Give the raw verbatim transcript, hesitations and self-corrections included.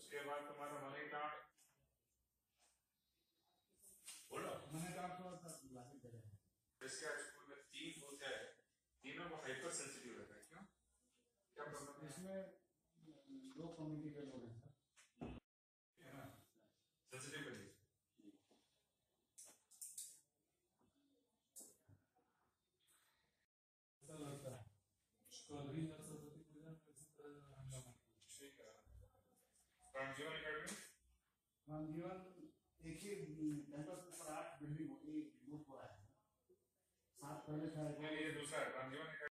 उसके बाद तुम्हारा मनी कार्ड बोलो मनी कार्ड थोड़ा सा लागू करे हैं। जैसे आज स्कूल में तीन होते हैं, तीनों को हाइपर सेंसिटिव रहता है, क्यों क्या प्रॉब्लम है? इसमें दो कम्युनिटी के लोग हैं सर, है ना, सेंसिटिव के लिए ऐसा लगता है गौरी सरस्वती पूजा में इसी तरह हंगामा। ठीक है। प्राणजीवन एकेडमी प्राणजीवन एक ही कैंपस पर आठ बिल्डिंग हो, एक ग्रुप हो रहा है, सात पहले था। ये दूसरा है प्राणजीवन।